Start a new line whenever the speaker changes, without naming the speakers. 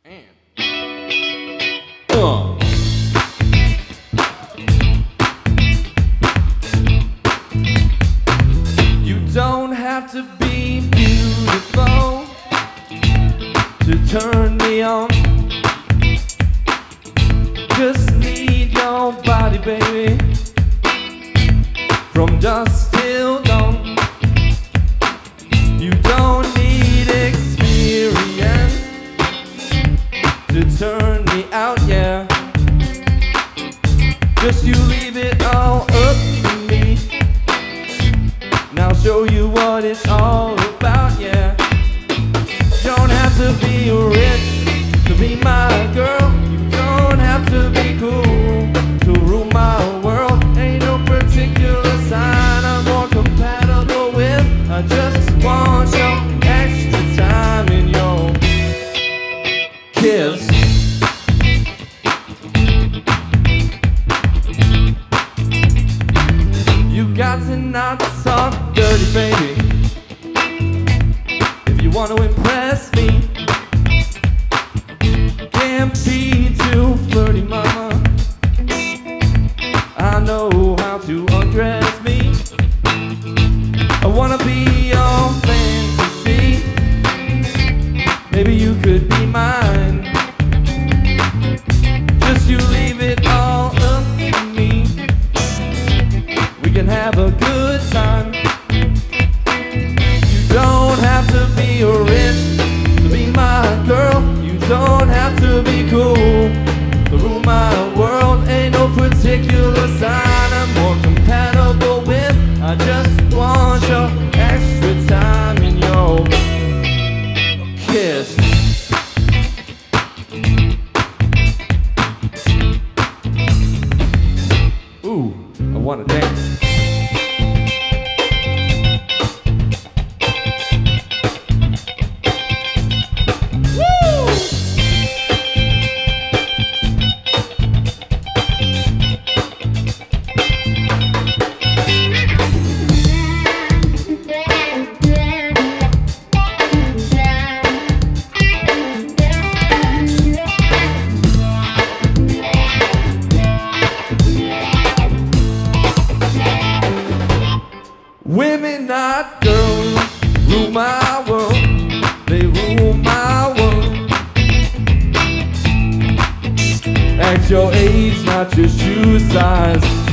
And you don't have to be beautiful to turn me on. Just need your body, baby, from dusk till dawn. You don't need experience to turn me out, yeah. Just you leave it all up to me, and I'll show you what it's all about, yeah. You don't have to be rich to be my girl. You don't have to be cool to rule my world. Ain't no particular sign I'm more compatible with. I just want your extra time in your kiss. You got to not talk dirty, baby, if you want to impress me. Can't be too flirty, mama. I know how to undress me. I wanna be your fantasy. Maybe you could be mine. Just you leave it all up to me. We can have a good time. You don't have to be rich to be my girl. You don't have to be cool to rule my world. Ain't no particular sign I'm more compatible with. I just want your extra time in your kiss. Ooh, I wanna dance. Women, not girls, rule my world. They rule my world. Act your age, not your shoe size.